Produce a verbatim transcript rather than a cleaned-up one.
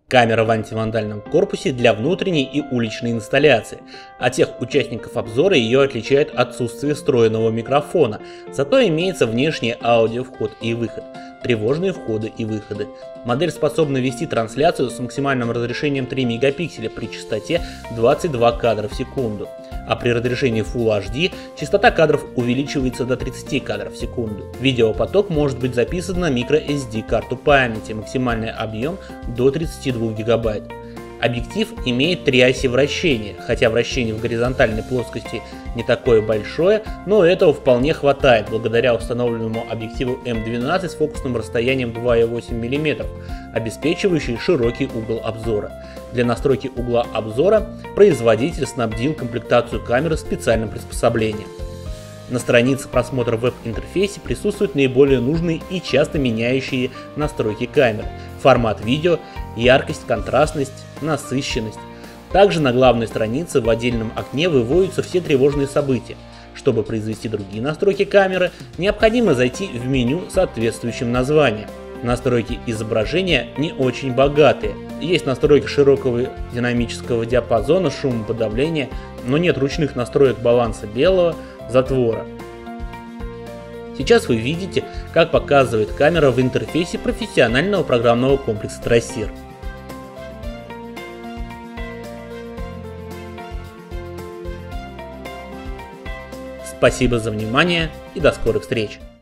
Камера в антивандальном корпусе для внутренней и уличной инсталляции. От всех участников обзора ее отличает отсутствие встроенного микрофона, зато имеется внешний аудиовход и выход, тревожные входы и выходы. Модель способна вести трансляцию с максимальным разрешением три мегапикселя при частоте двадцать два кадра в секунду, а при разрешении Full эйч ди частота кадров увеличивается до тридцати кадров в секунду. Видеопоток может быть записан на microSD карту памяти, максимальный объем до тридцати двух гигабайт. Объектив имеет три оси вращения, хотя вращение в горизонтальной плоскости не такое большое, но этого вполне хватает благодаря установленному объективу эм двенадцать с фокусным расстоянием два и восемь миллиметра, обеспечивающий широкий угол обзора. Для настройки угла обзора производитель снабдил комплектацию камеры специальным приспособлением. На странице просмотра в веб-интерфейсе присутствуют наиболее нужные и часто меняющие настройки камеры: формат видео, яркость, контрастность, насыщенность. Также на главной странице в отдельном окне выводятся все тревожные события. Чтобы произвести другие настройки камеры, необходимо зайти в меню с соответствующим названием. Настройки изображения не очень богатые. Есть настройки широкого динамического диапазона, шумоподавления, но нет ручных настроек баланса белого затвора. Сейчас вы видите, как показывает камера в интерфейсе профессионального программного комплекса Trasir. Спасибо за внимание и до скорых встреч!